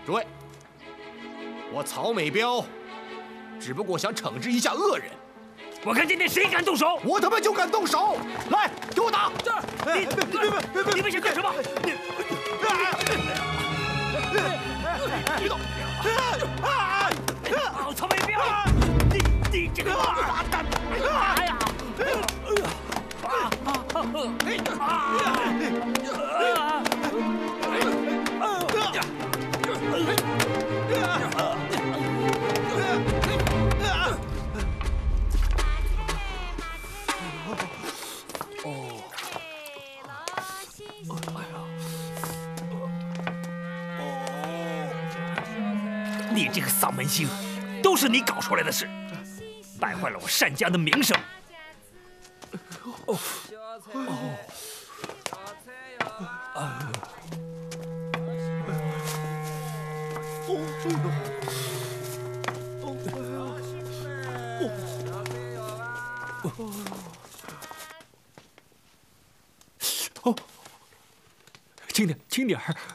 诸位，我曹美彪只不过想惩治一下恶人。 我看今天谁敢动手， 我他妈就敢动手！来，给我打！ 这儿，你们想干什么？别动！曹美彪，你这个傻蛋！哎呀！你这个丧门星，都是你搞出来的事，败坏了我单家的名声。轻点，轻点儿。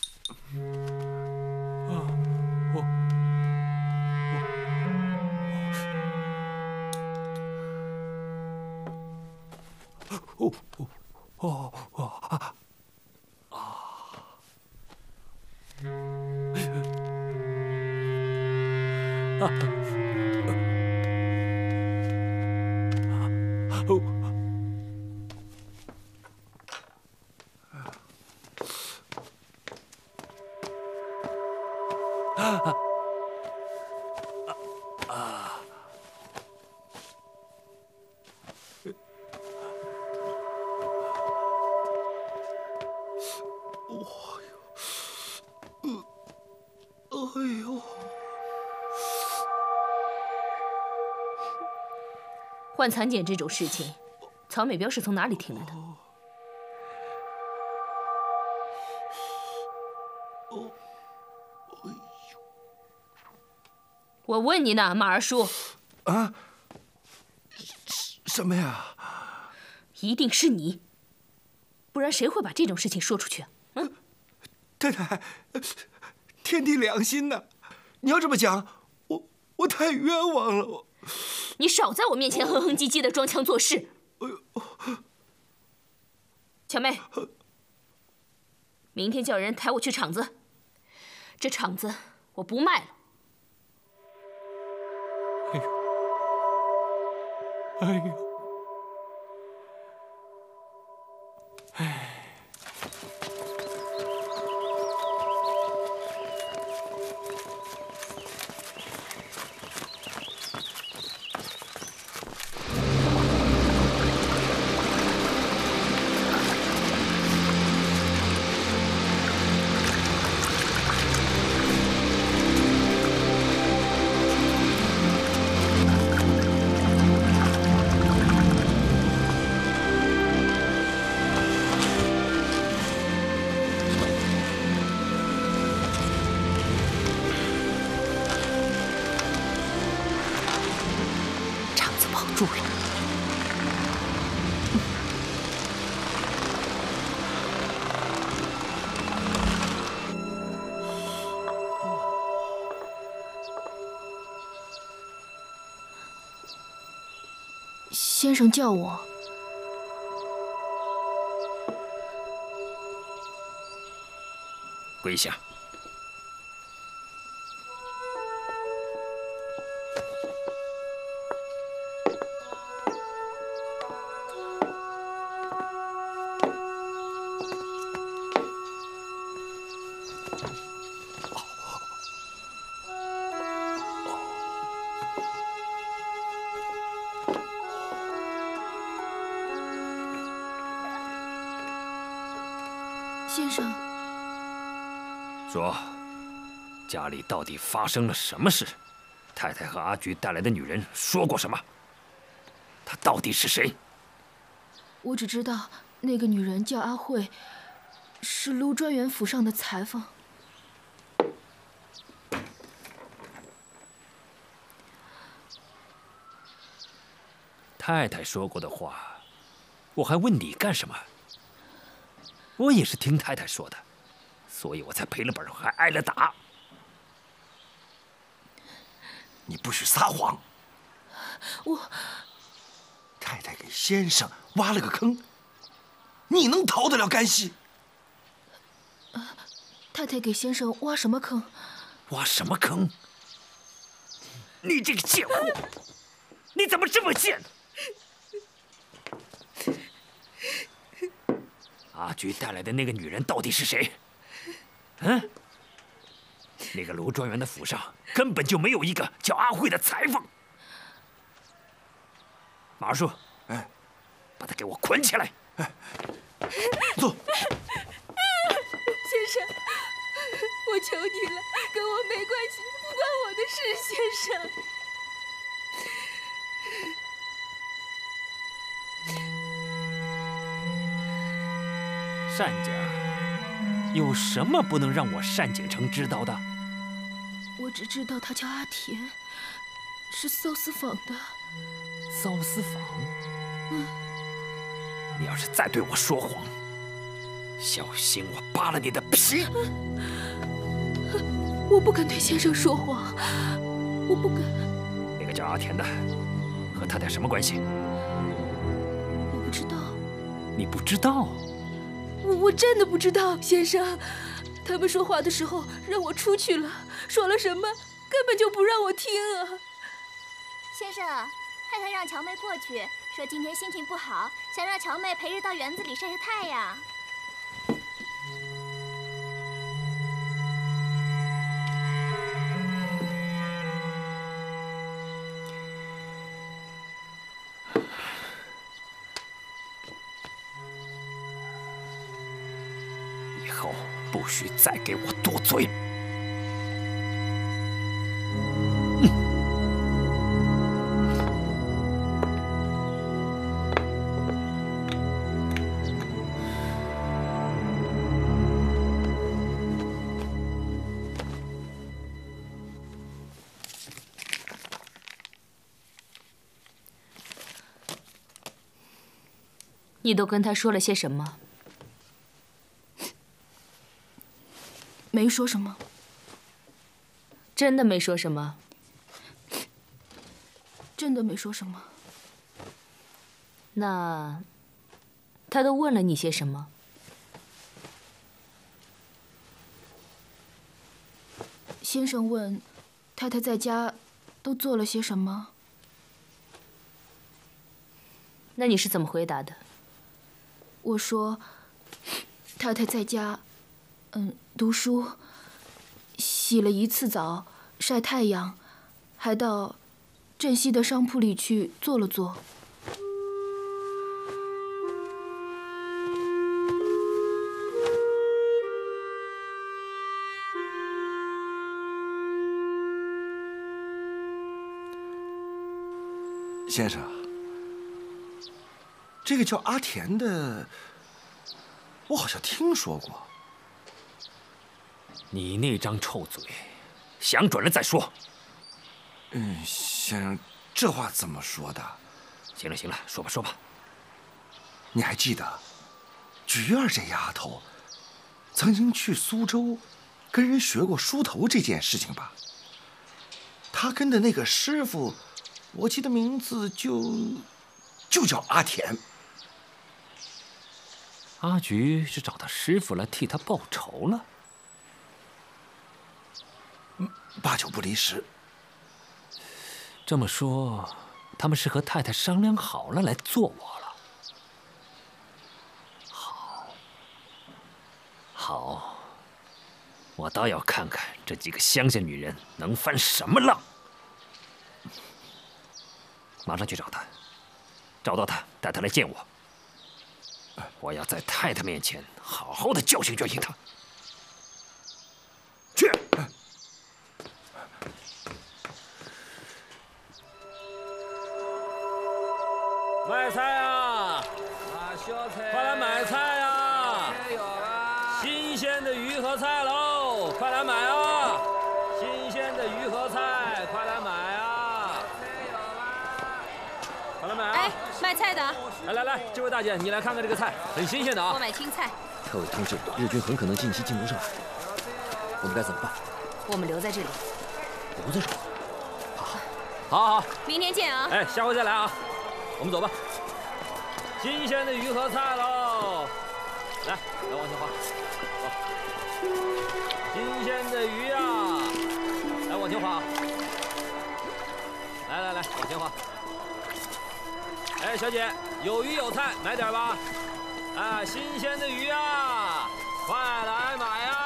换蚕茧这种事情，曹美彪是从哪里听来的？我问你呢，马二叔。 啊？什么呀？ 一定是你，不然谁会把这种事情说出去啊？嗯， 太太，天地良心呐！你要这么讲，我太冤枉了。 你少在我面前哼哼唧唧的装腔作势。小妹，明天叫人抬我去厂子，这厂子我不卖了。 哎呦，哎。 住了。 先生叫我。 跪下。 先生， 说，家里到底发生了什么事？太太和阿菊带来的女人说过什么？她到底是谁？ 我只知道那个女人叫阿慧，是卢专员府上的裁缝。 太太说过的话，我还问你干什么？ 我也是听太太说的，所以我才赔了本，还挨了打。 你不许撒谎。太太给先生挖了个坑，你能逃得了干系？ 太太给先生挖什么坑？ 挖什么坑？你这个贱货，你怎么这么贱？阿菊带来的那个女人到底是谁？嗯？那个卢庄园的府上根本就没有一个叫阿慧的裁缝。马叔， 哎， 把他给我捆起来！ 坐。 先生，我求你了，跟我没关系，不关我的事，先生。 单家有什么不能让我单景成知道的？ 我只知道他叫阿田，是缫丝坊的。 缫丝坊？你要是再对我说谎，小心我扒了你的皮！ 我不敢对先生说谎，我不敢。 那个叫阿田的和太太什么关系？ 我不知道。 你不知道？ 我真的不知道，先生。他们说话的时候让我出去了，说了什么根本就不让我听啊。 先生，太太让乔妹过去，说今天心情不好，想让乔妹陪日到园子里晒晒太阳。 以后不许再给我多嘴！ 你都跟他说了些什么？ 没说什么。 真的没说什么？ 真的没说什么。 那他都问了你些什么？ 先生问太太在家都做了些什么。 那你是怎么回答的？ 我说，太太在家，读书，洗了一次澡，晒太阳，还到镇西的商铺里去坐了坐。 先生，这个叫阿田的，我好像听说过。 你那张臭嘴，想准了再说。 先生，这话怎么说的？ 行了行了，说吧说吧。 你还记得菊儿这丫头曾经去苏州跟人学过梳头这件事情吧？她跟的那个师傅，我记得名字就叫阿田。 阿菊是找他师傅来替他报仇了？ 八九不离十。 这么说，他们是和太太商量好了来做我了。好，我倒要看看这几个乡下女人能翻什么浪。马上去找她，找到她，带她来见我。我要在太太面前好好的教训教训她。去。 卖菜呀！快来买菜呀！新鲜的鱼和菜喽，快来买啊！新鲜的鱼和菜，快来买啊！快来买啊！ 哎，卖菜的， 来，这位大姐，你来看看这个菜，很新鲜的啊！ 我买青菜。 特委通知，日军很可能近期进攻上海，我们该怎么办？ 我们留在这里。 留在这里？好。 好， 明天见啊！ 哎，下回再来啊！我们走吧。新鲜的鱼和菜喽，来往前划，走。新鲜的鱼呀，来往前划。来，往前划。哎，小姐，有鱼有菜，买点吧。哎，新鲜的鱼呀，快来买呀！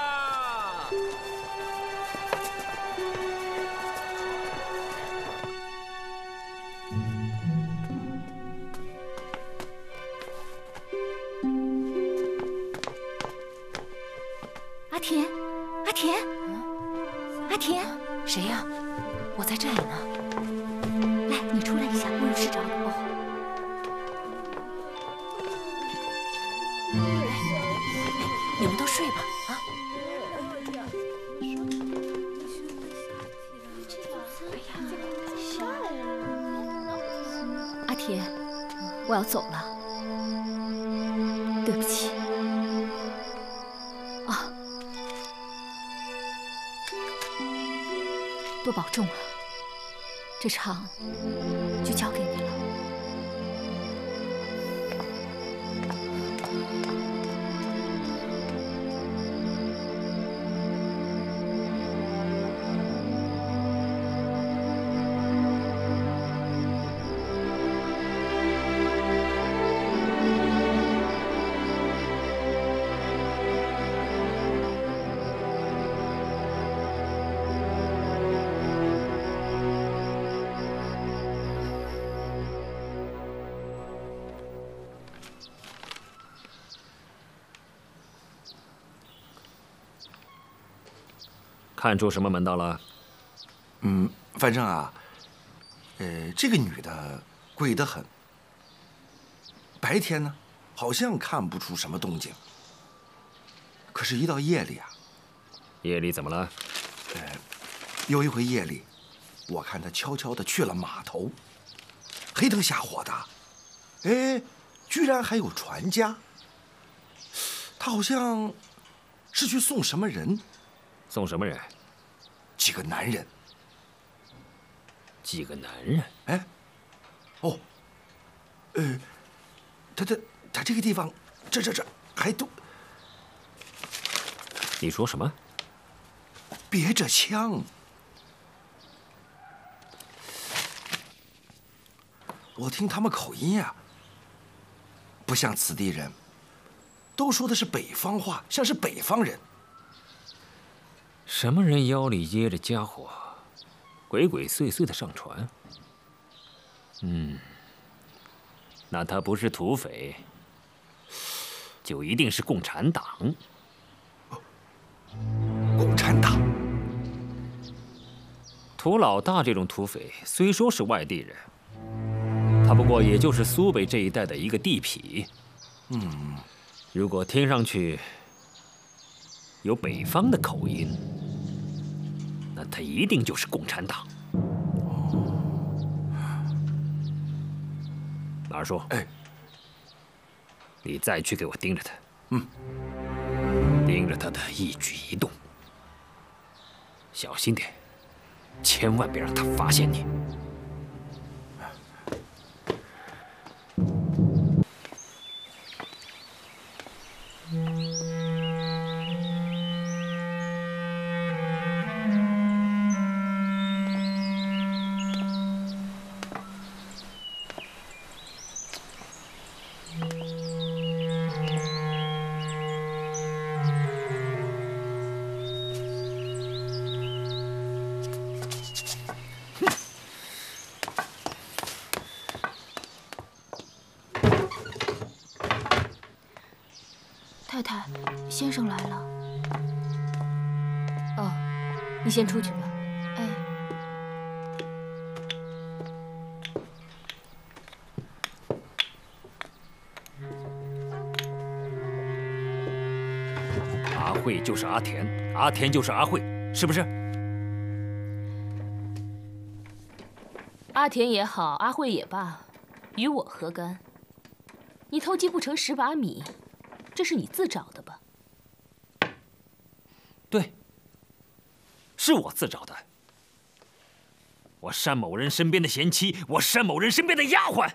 阿田，阿田， 谁呀？我在这里呢。 来，你出来一下，我有事找你。 你们都睡吧，啊！ 阿田，我要走了，对不起。啊，多保重啊！这场就交给你了。 看出什么门道了？ 反正啊，这个女的鬼得很。白天呢，好像看不出什么动静，可是，一到夜里啊， 夜里怎么了？ 有一回夜里，我看她悄悄地去了码头，黑灯瞎火的，居然还有船家。她好像是去送什么人。 送什么人？ 几个男人。 几个男人？ 哎，哦，他这个地方，这还都…… 你说什么？ 别着枪。我听他们口音呀，不像此地人，都说的是北方话，像是北方人。 什么人腰里掖着家伙，鬼鬼祟祟的上船？那他不是土匪，就一定是共产党。 共产党？ 涂老大这种土匪，虽说是外地人，他不过也就是苏北这一带的一个地痞。如果听上去有北方的口音，那他一定就是共产党。马二叔，你再去给我盯着他，盯着他的一举一动，小心点，千万别让他发现你。 太太，先生来了。 哦，你先出去吧。 哎， 阿慧就是阿田，阿田就是阿慧，是不是？ 阿田也好，阿慧也罢，与我何干？你偷鸡不成蚀把米，这是你自找的吧？ 对，是我自找的。 我单某人身边的贤妻，我单某人身边的丫鬟，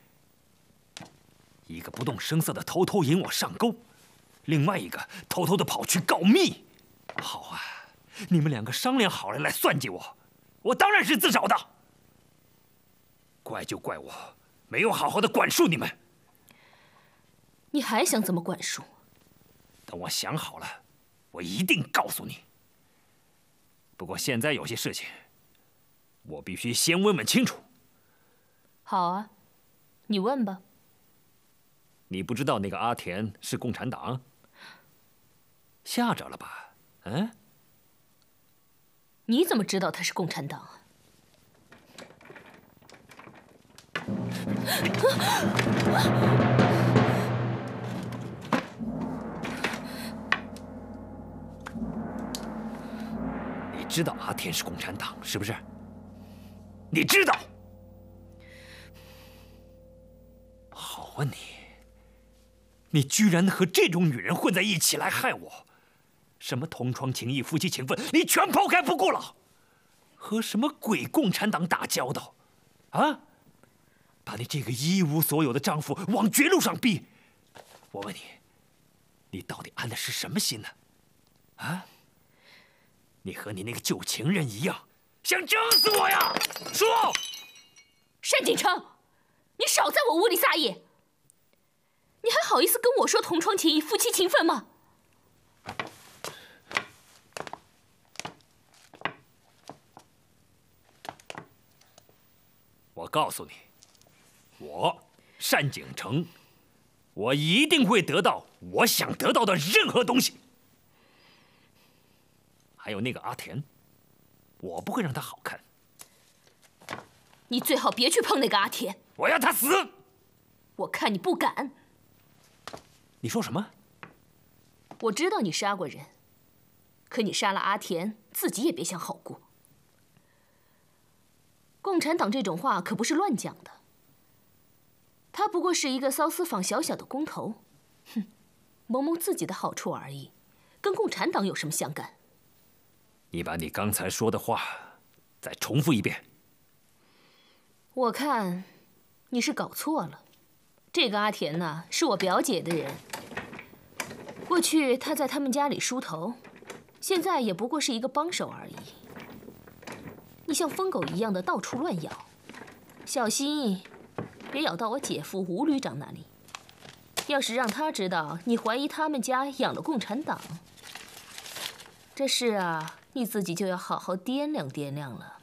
一个不动声色的偷偷引我上钩，另外一个偷偷的跑去告密。好啊，你们两个商量好了来算计我，我当然是自找的。怪就怪我没有好好的管束你们。 你还想怎么管束？ 等我想好了，我一定告诉你。不过现在有些事情，我必须先问清楚。 好啊，你问吧。 你不知道那个阿田是共产党？吓着了吧？嗯？ 你怎么知道他是共产党啊？ 你知道阿田是共产党是不是？你知道？好啊你居然和这种女人混在一起来害我！什么同窗情谊、夫妻情分，你全抛开不顾了，和什么鬼共产党打交道？啊！把你这个一无所有的丈夫往绝路上逼！我问你，你到底安的是什么心呢？啊！你和你那个旧情人一样，想整死我呀！说！ 单锦成，你少在我屋里撒野！你还好意思跟我说同窗情谊、夫妻情分吗？ 我告诉你，我单景成，我一定会得到我想得到的任何东西。还有那个阿田，我不会让他好看。 你最好别去碰那个阿田， 我要他死！ 我看你不敢。 你说什么？ 我知道你杀过人，可你杀了阿田，自己也别想好过。共产党这种话可不是乱讲的。他不过是一个骚丝坊小小的工头，哼，谋谋自己的好处而已，跟共产党有什么相干？ 你把你刚才说的话再重复一遍。 我看你是搞错了。这个阿田呢，是我表姐的人。过去他在他们家里梳头，现在也不过是一个帮手而已。你像疯狗一样的到处乱咬，小心别咬到我姐夫吴旅长那里。要是让他知道你怀疑他们家养了共产党，这事啊，你自己就要好好掂量掂量了。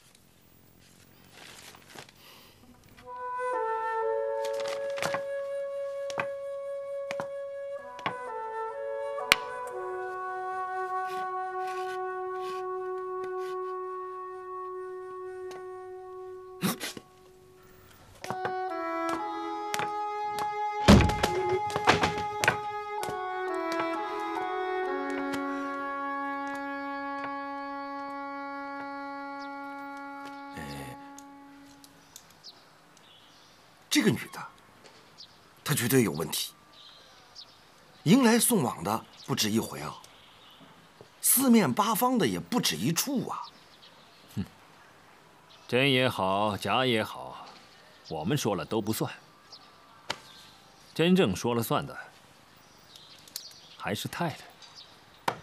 这个女的，她绝对有问题。迎来送往的不止一回啊，四面八方的也不止一处啊。 哼，真也好，假也好，我们说了都不算。真正说了算的，还是太太。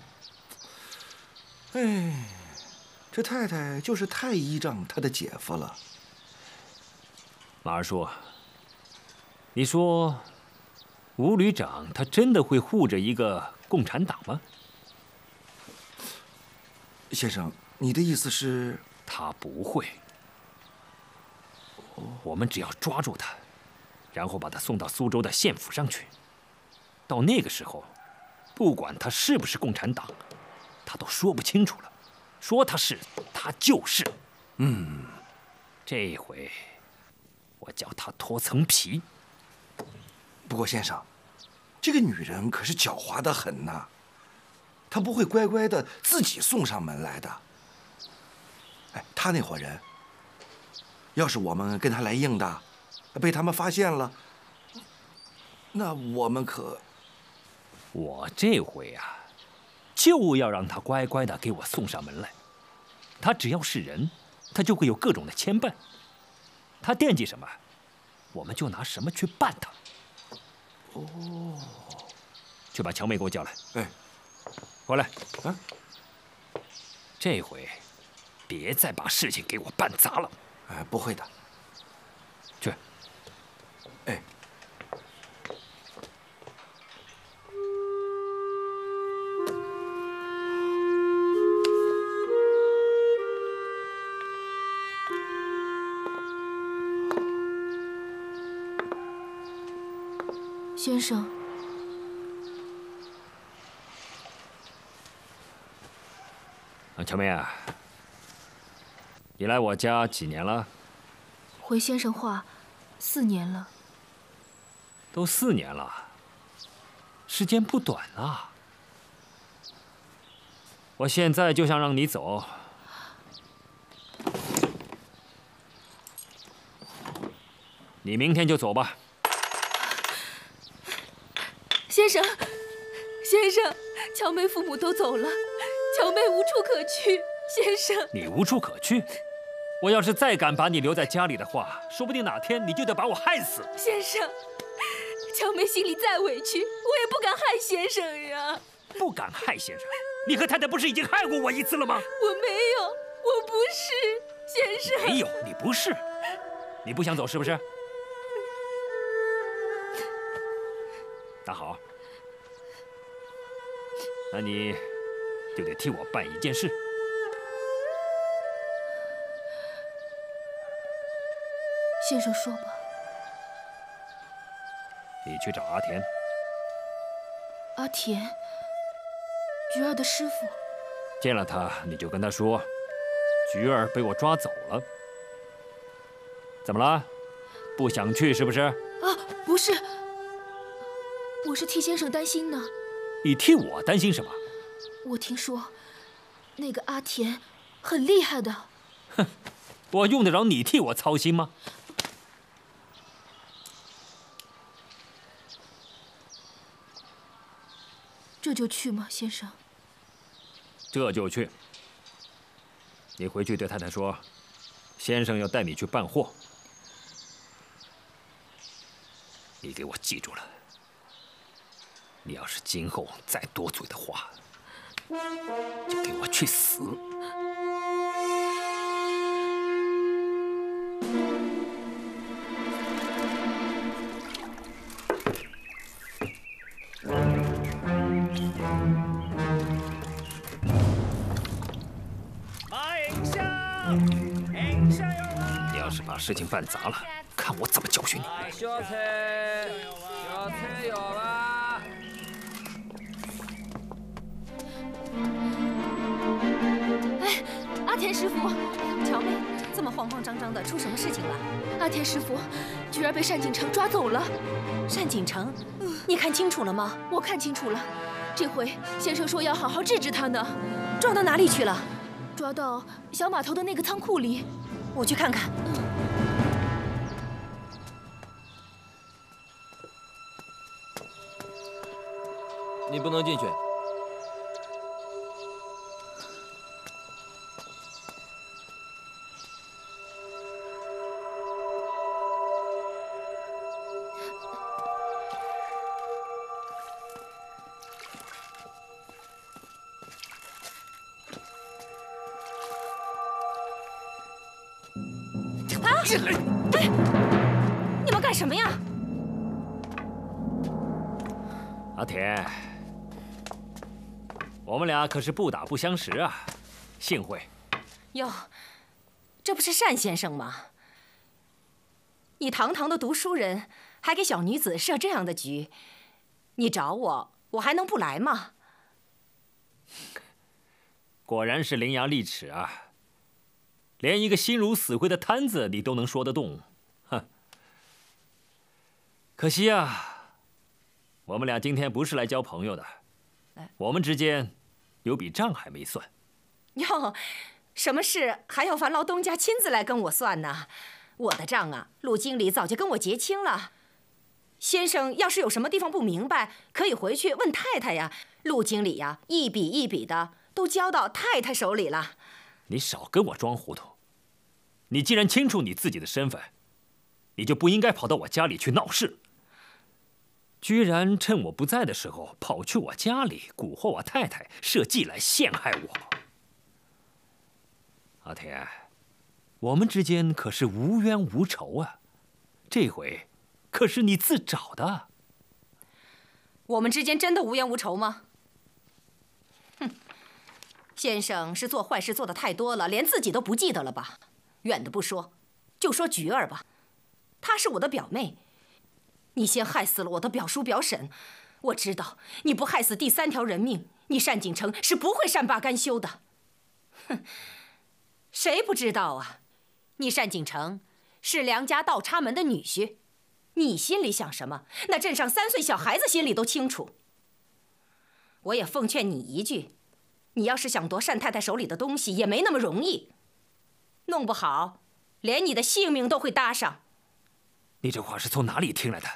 哎，这太太就是太依仗她的姐夫了。 马二叔，你说，吴旅长他真的会护着一个共产党吗？ 先生，你的意思是？ 他不会。我们只要抓住他，然后把他送到苏州的县府上去。到那个时候，不管他是不是共产党，他都说不清楚了。说他是，他就是。这回我叫他脱层皮。 不过先生，这个女人可是狡猾得很呐，她不会乖乖的自己送上门来的。哎，她那伙人，要是我们跟她来硬的，被他们发现了，那我们可…… 我这回啊，就要让她乖乖的给我送上门来。她只要是人， 他就会有各种的牵绊。他惦记什么，我们就拿什么去办他。 哦， 去把乔妹给我叫来。 哎， 过来。 啊， 这回别再把事情给我办砸了。 哎，不会的。 去。 哎。 先生， 乔妹啊，你来我家几年了？ 回先生话，4年了。 都4年了，时间不短啊！我现在就想让你走。你明天就走吧。 先生，先生，乔妹父母都走了，乔妹无处可去。先生， 你无处可去？我要是再敢把你留在家里的话，说不定哪天你就得把我害死。 先生，乔妹心里再委屈，我也不敢害先生呀。 不敢害先生？你和太太不是已经害过我1次了吗？ 我没有，我不是，先生。 没有，你不是。你不想走是不是？那好，那你就得替我办一件事。 先生说吧。 你去找阿田。 阿田，菊儿的师傅。 见了他，你就跟他说，菊儿被我抓走了。怎么了？不想去是不是？ 啊，不是，我是替先生担心呢。 你替我担心什么？ 我听说，那个阿田很厉害的。 哼，我用得着你替我操心吗？ 这就去吗，先生？ 这就去。你回去对太太说，先生要带你去办货。你给我记住了，你要是今后再多嘴的话，就给我去死！你要是把事情办砸了，看我怎么教训你！ 小菜，小菜有吧？ 哎，阿田师傅，乔妹这么慌慌张张的，出什么事情了？ 阿田师傅，菊儿被单锦成抓走了。 单锦成，你看清楚了吗？ 我看清楚了，这回先生说要好好治治他呢。 抓到哪里去了？ 抓到小码头的那个仓库里。 我去看看。 你不能进去。 进来！ 哎，你们干什么呀？ 阿田，我们俩可是不打不相识啊，幸会。 哟，这不是单先生吗？你堂堂的读书人，还给小女子设这样的局，你找我，我还能不来吗？ 果然是伶牙俐齿啊！连一个心如死灰的摊子你都能说得动，哼！可惜啊，我们俩今天不是来交朋友的，我们之间有笔账还没算。 哟，什么事还要烦劳东家亲自来跟我算呢？我的账啊，陆经理早就跟我结清了。先生要是有什么地方不明白，可以回去问太太呀。陆经理呀，一笔一笔的都交到太太手里了。 你少跟我装糊涂， 你既然清楚你自己的身份，你就不应该跑到我家里去闹事。居然趁我不在的时候跑去我家里蛊惑我太太，设计来陷害我。阿田，我们之间可是无冤无仇啊，这回可是你自找的。 我们之间真的无冤无仇吗？哼，先生是做坏事做的太多了，连自己都不记得了吧？远的不说，就说菊儿吧，她是我的表妹。你先害死了我的表叔表婶，我知道你不害死第3条人命，你单景成是不会善罢甘休的。哼，谁不知道啊？你单景成是梁家倒插门的女婿，你心里想什么，那镇上3岁小孩子心里都清楚。我也奉劝你一句，你要是想夺单太太手里的东西，也没那么容易，弄不好连你的性命都会搭上。 你这话是从哪里听来的？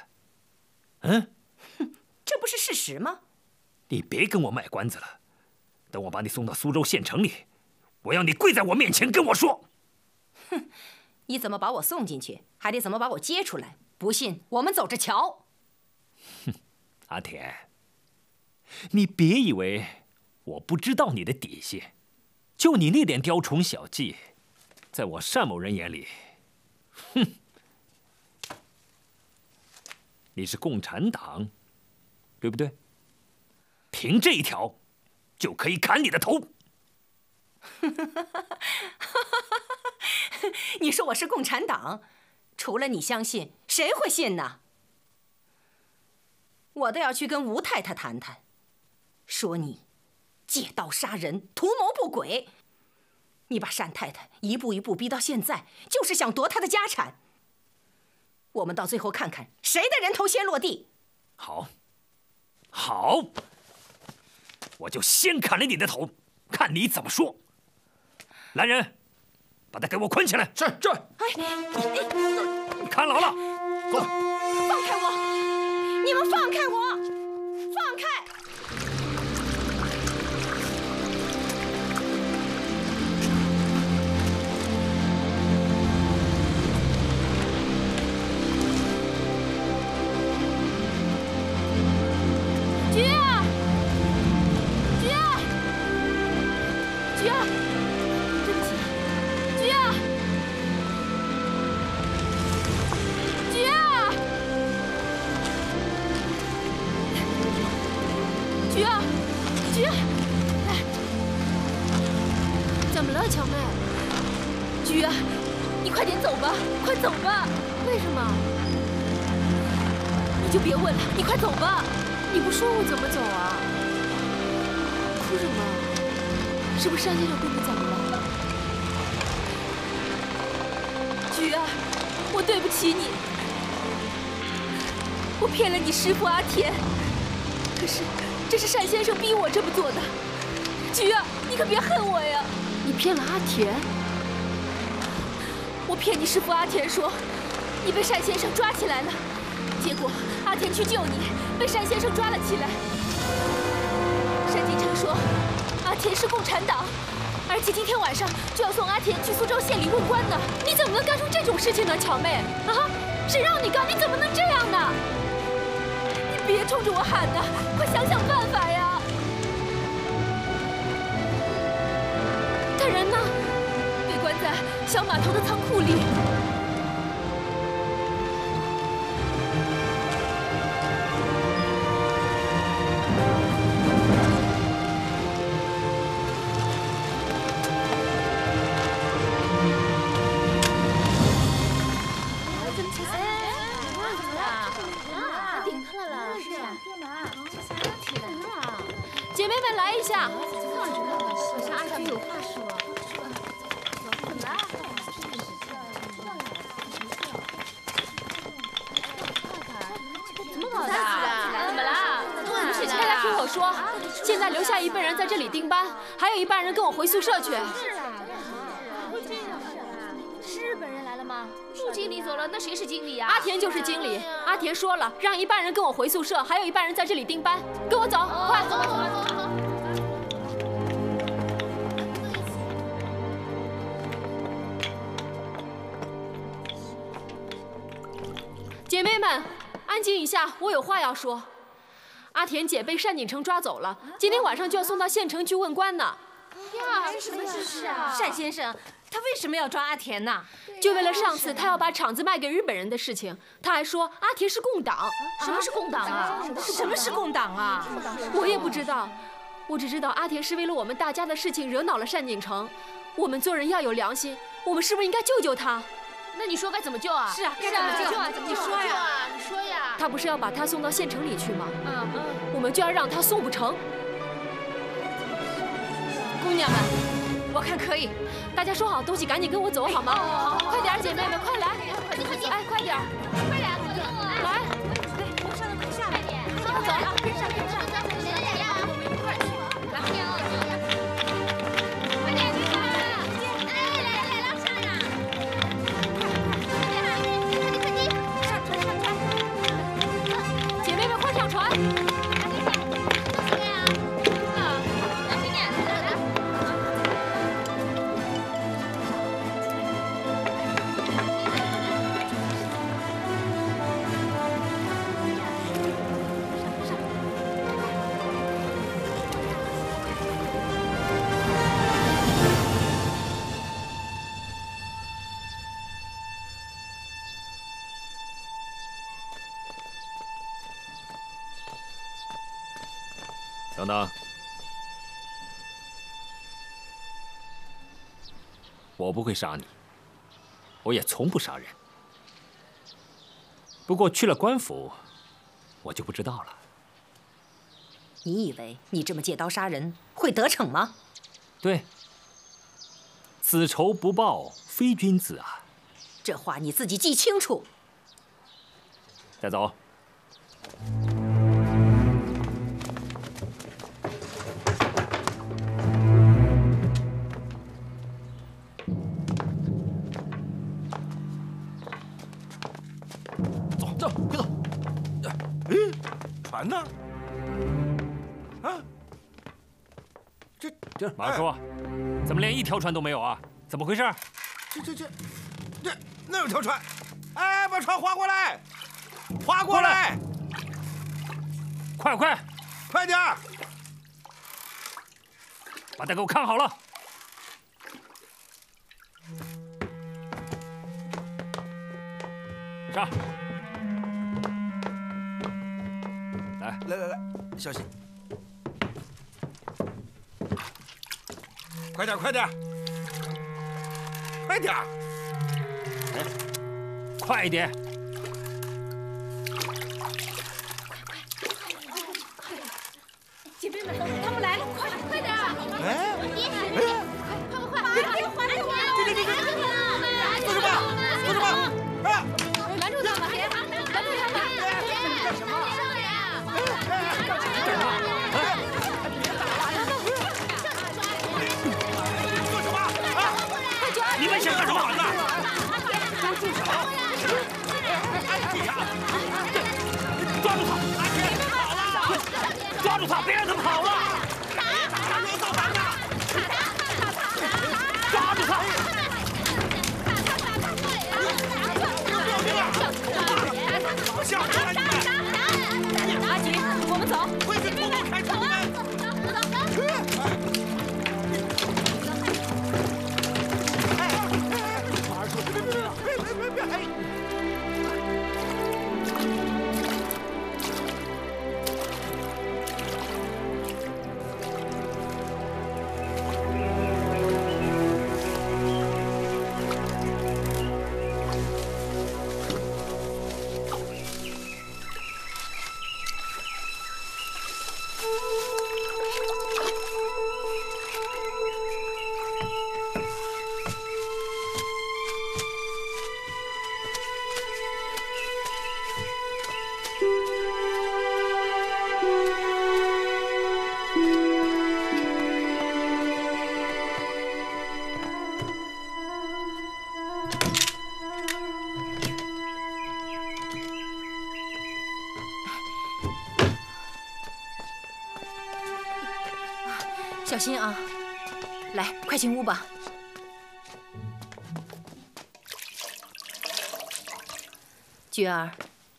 这不是事实吗？ 你别跟我卖关子了，等我把你送到苏州县城里，我要你跪在我面前跟我说。 哼，你怎么把我送进去，还得怎么把我接出来。不信，我们走着瞧。 哼，阿田，你别以为我不知道你的底细，就你那点雕虫小技，在我单某人眼里，哼。你是共产党，对不对？凭这一条，就可以砍你的头。 你说我是共产党，除了你相信，谁会信呢？我倒要去跟吴太太谈谈，说你借刀杀人，图谋不轨。你把单太太一步一步逼到现在，就是想夺她的家产。我们到最后看看谁的人头先落地。 好，好，我就先砍了你的头，看你怎么说。来人，把他给我捆起来。 是这。 看牢了， 走。 放开我！你们放开我！放开！ 怎么了，乔妹？菊儿，你快点走吧，快走吧！为什么？你就别问了，你快走吧！你不说我怎么走啊？哭什么？是不是单先生对你怎么了？菊儿，我对不起你，我骗了你师父阿田，可是这是单先生逼我这么做的。菊儿，你可别恨我呀！你骗了阿田？我骗你师父阿田说，你被单先生抓起来了，结果阿田去救你，被单先生抓了起来。单景成说，阿田是共产党，而且今天晚上就要送阿田去苏州县里问官呢。你怎么能干出这种事情呢，乔妹？啊，谁让你干？你怎么能这样呢？你别冲着我喊呐，快想想办法呀！他人呢？被关在小码头的仓库里。姐妹们来一下！好像阿菊有话说。怎么搞的？怎么啦？大家听我说，现在留下一半人在这里盯班，还有一半人跟我回宿舍去。 是日本人来了吗？陆经理走了，那谁是经理啊？ 阿田就是经理。阿田说了，让一半人跟我回宿舍，还有一半人在这里盯班。跟我走，快走！ 姐妹们，安静一下，我有话要说。阿田姐被单锦成抓走了，今天晚上就要送到县城去问官呢。 呀，什么事啊？ 单先生，他为什么要抓阿田呢？ 就为了上次他要把厂子卖给日本人的事情，他还说阿田是共党。 什么是共党啊？ 什么是共党啊？ 我也不知道，我只知道阿田是为了我们大家的事情惹恼了单锦成。我们做人要有良心，我们是不是应该救救他？ 那你说该怎么救啊？ 是啊，该怎么救啊？ 你说呀，你说呀。 他不是要把他送到县城里去吗？我们就要让他送不成。 姑娘们，我看可以。 大家收好东西，赶紧跟我走好吗？快点，姐妹们，快来！哎，快点！ 快点，快点！ 来， 我上来，快下来！ 快走！ 跟上，跟上！我们一块儿去。来，快点，快点！来，上呀！ 姐妹们，快上船！ 等等，我不会杀你，我也从不杀人。不过去了官府，我就不知道了。 你以为你这么借刀杀人会得逞吗？ 对，此仇不报非君子啊！ 这话你自己记清楚。 带走。 走，快走！哎，船呢？啊？这马叔，怎么连一条船都没有啊？怎么回事？ 这那有条船！哎，把船划过来，划过来！ 快点儿！ 把它给我看好了。上。 来，小心！快点！快点！ 快一点！ 姐妹们，他们来了，快点！ 哎， 快！ 做什么？ 拦住他们！拦住他们！ 干什么？ 你们想干什么？ 住手！ 抓住他！抓住他！别让他跑了！抓住他！ 下船来！ 阿菊，我们走。 回去偷偷开除你们！ 小心啊！来，快进屋吧。菊儿，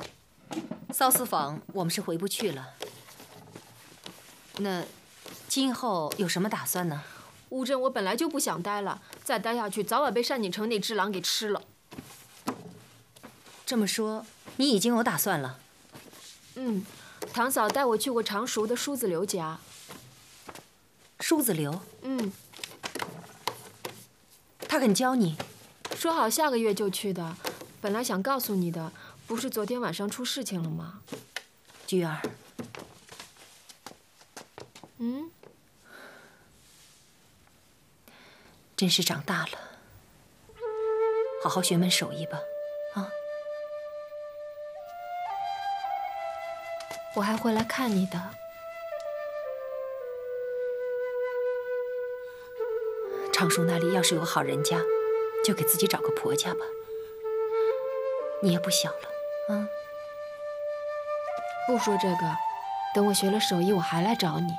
骚思坊我们是回不去了。那今后有什么打算呢？ 乌镇我本来就不想待了，再待下去早晚被单锦城那只狼给吃了。 这么说，你已经有打算了？ 嗯，堂嫂带我去过常熟的梳子刘家。 梳子刘？ 嗯， 他肯教你？ 说好下个月就去的，本来想告诉你的，不是昨天晚上出事情了吗？ 菊儿。 嗯。 真是长大了，好好学门手艺吧，啊！ 我还会来看你的。 常熟那里要是有好人家，就给自己找个婆家吧。你也不小了，啊！ 不说这个，等我学了手艺，我还来找你。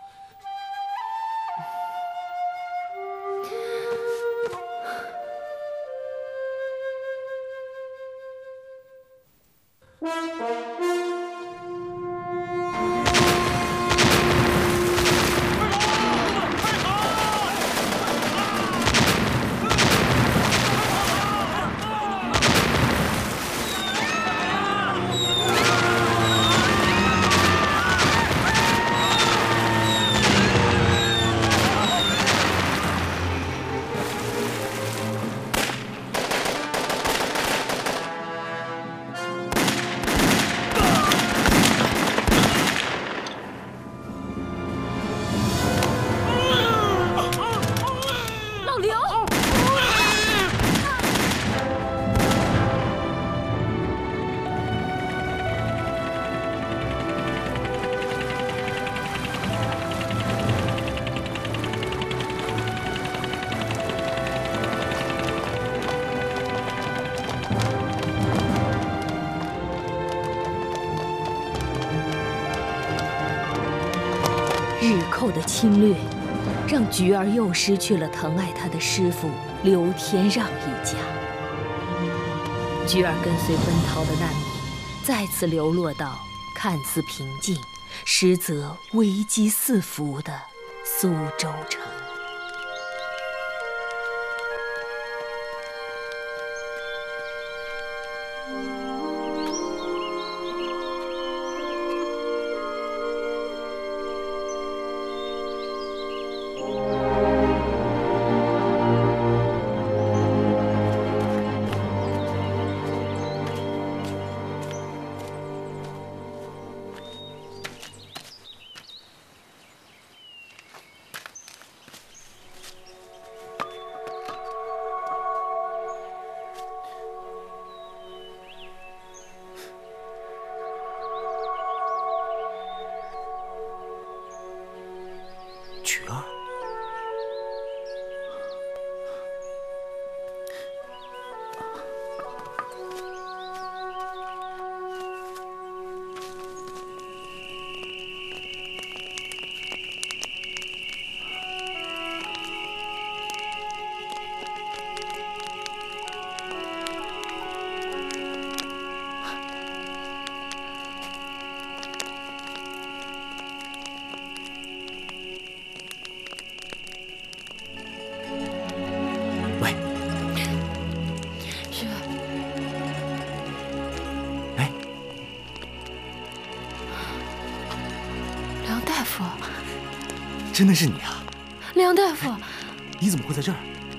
日寇的侵略，让菊儿又失去了疼爱她的师傅刘天让一家。菊儿跟随奔逃的难民，再次流落到看似平静，实则危机四伏的苏州城。 菊儿，喂， 是。 哎， 梁大夫， 真的是你啊！ 梁大夫， 你怎么会在这儿？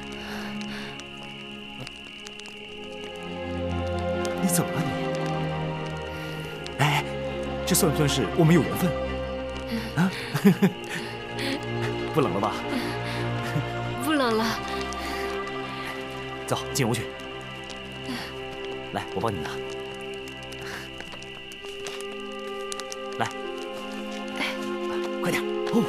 你怎么了你？哎，这算不算是我们有缘分？啊？不冷了吧？ 不冷了。 走，进屋去。来，我帮你拿。来，快点哦。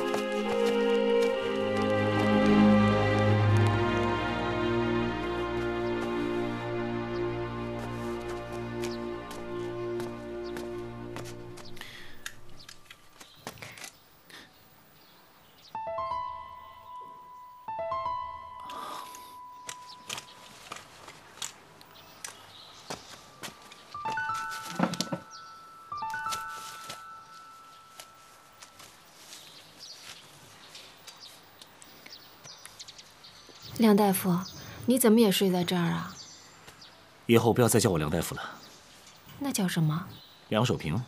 梁大夫，你怎么也睡在这儿啊？ 以后不要再叫我梁大夫了。 那叫什么？ 梁守平。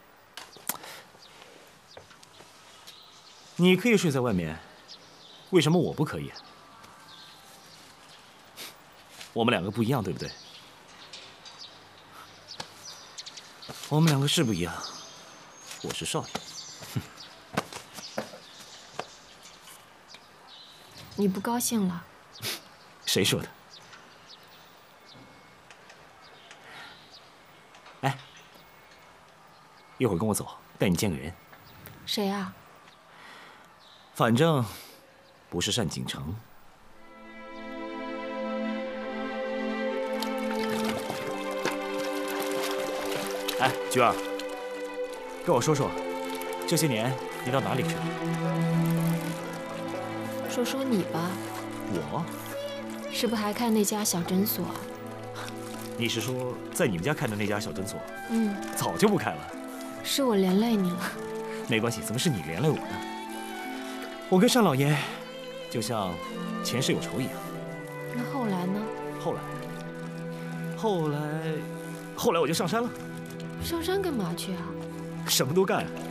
你可以睡在外面，为什么我不可以？我们两个不一样，对不对？我们两个是不一样。我是少爷。 你不高兴了？ 谁说的？哎，一会儿跟我走，带你见个人。 谁啊？ 反正不是单景城。哎，菊儿，跟我说说，这些年你到哪里去了？ 说说你吧。 我？ 是不还开那家小诊所？ 你是说在你们家开的那家小诊所？ 嗯， 早就不开了。 是我连累你了。 没关系，怎么是你连累我呢？我跟单老爷就像前世有仇一样。 那后来呢？ 后来我就上山了。 上山干嘛去啊？ 什么都干啊。